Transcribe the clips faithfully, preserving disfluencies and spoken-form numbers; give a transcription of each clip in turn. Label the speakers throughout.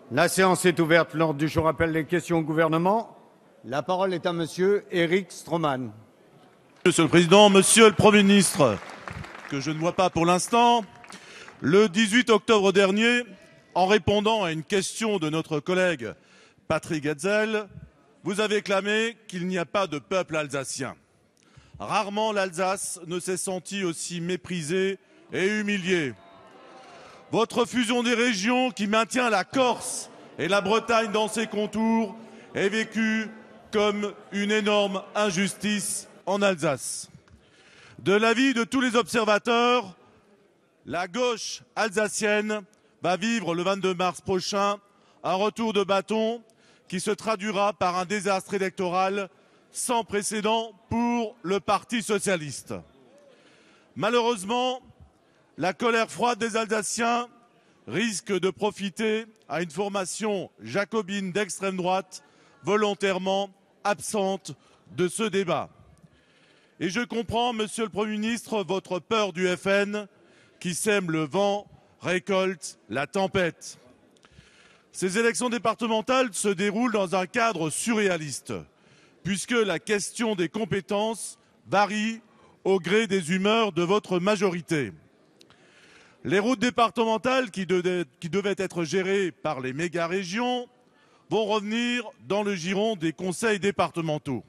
Speaker 1: La séance est ouverte. L'ordre du jour appelle les questions au gouvernement. La parole est à monsieur Éric Stroman.
Speaker 2: Monsieur le Président, Monsieur le Premier ministre, que je ne vois pas pour l'instant, le dix-huit octobre dernier, en répondant à une question de notre collègue Patrick Hetzel, vous avez clamé qu'il n'y a pas de peuple alsacien. Rarement l'Alsace ne s'est sentie aussi méprisée et humiliée. Votre fusion des régions qui maintient la Corse et la Bretagne dans ses contours est vécue comme une énorme injustice en Alsace. De l'avis de tous les observateurs, la gauche alsacienne va vivre le vingt-deux mars prochain un retour de bâton qui se traduira par un désastre électoral sans précédent pour le Parti socialiste. Malheureusement, la colère froide des Alsaciens risque de profiter à une formation jacobine d'extrême droite volontairement absente de ce débat. Et je comprends, Monsieur le Premier ministre, votre peur du F N qui sème le vent, récolte la tempête. Ces élections départementales se déroulent dans un cadre surréaliste, puisque la question des compétences varie au gré des humeurs de votre majorité. Les routes départementales qui, de, qui devaient être gérées par les méga-régions vont revenir dans le giron des conseils départementaux.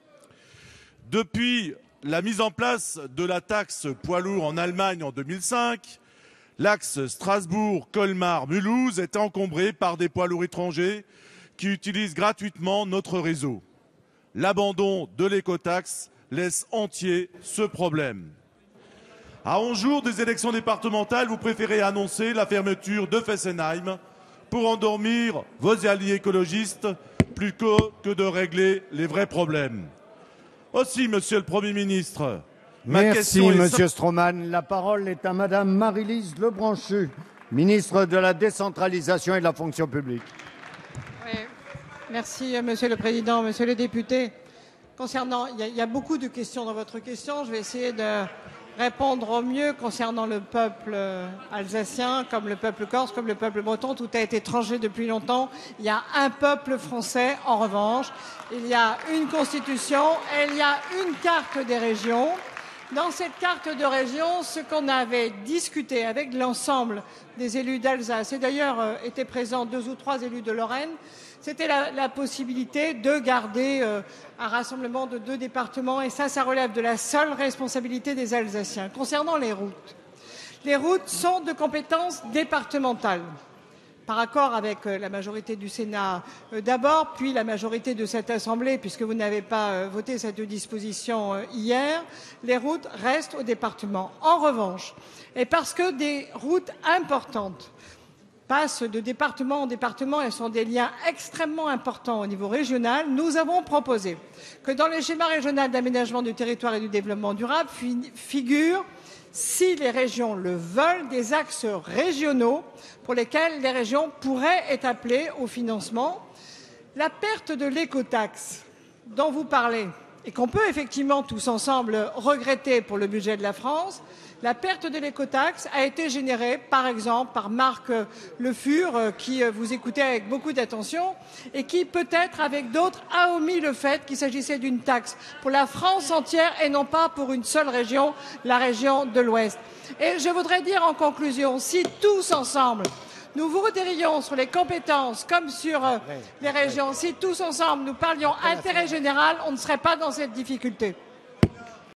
Speaker 2: Depuis la mise en place de la taxe poids lourd en Allemagne en deux mille cinq, l'axe Strasbourg-Colmar-Mulhouse est encombré par des poids lourds étrangers qui utilisent gratuitement notre réseau. L'abandon de l'écotaxe laisse entier ce problème. À onze jours des élections départementales, vous préférez annoncer la fermeture de Fessenheim pour endormir vos alliés écologistes plutôt que de régler les vrais problèmes. Aussi, Monsieur le Premier ministre, ma
Speaker 1: Merci,
Speaker 2: question est...
Speaker 1: Monsieur Stroman. La parole est à Madame Maryllise Lebranchu, ministre de la Décentralisation et de la Fonction publique.
Speaker 3: Oui. Merci, Monsieur le Président, Monsieur le député. Concernant, il y, a, il y a beaucoup de questions dans votre question. Je vais essayer de répondre au mieux concernant le peuple alsacien, comme le peuple corse, comme le peuple breton. Tout a été tranché depuis longtemps. Il y a un peuple français, en revanche. Il y a une constitution et il y a une carte des régions. Dans cette carte de région, ce qu'on avait discuté avec l'ensemble des élus d'Alsace, et d'ailleurs euh, étaient présents deux ou trois élus de Lorraine, c'était la, la possibilité de garder euh, un rassemblement de deux départements, et ça, ça relève de la seule responsabilité des Alsaciens. Concernant les routes, les routes sont de compétence départementale, par accord avec la majorité du Sénat euh, d'abord, puis la majorité de cette Assemblée, puisque vous n'avez pas euh, voté cette disposition euh, hier, les routes restent au département. En revanche, et parce que des routes importantes passent de département en département et sont des liens extrêmement importants au niveau régional, nous avons proposé que dans le schéma régional d'aménagement du territoire et du développement durable figurent, si les régions le veulent, des axes régionaux pour lesquels les régions pourraient être appelées au financement. La perte de l'écotaxe dont vous parlez et qu'on peut effectivement tous ensemble regretter pour le budget de la France, la perte de l'écotaxe a été générée, par exemple, par Marc Le Fur, qui vous écoutait avec beaucoup d'attention et qui, peut-être avec d'autres, a omis le fait qu'il s'agissait d'une taxe pour la France entière et non pas pour une seule région, la région de l'Ouest. Et je voudrais dire en conclusion, si tous ensemble, nous vous redirions sur les compétences comme sur les régions, si tous ensemble nous parlions intérêt général, on ne serait pas dans cette difficulté.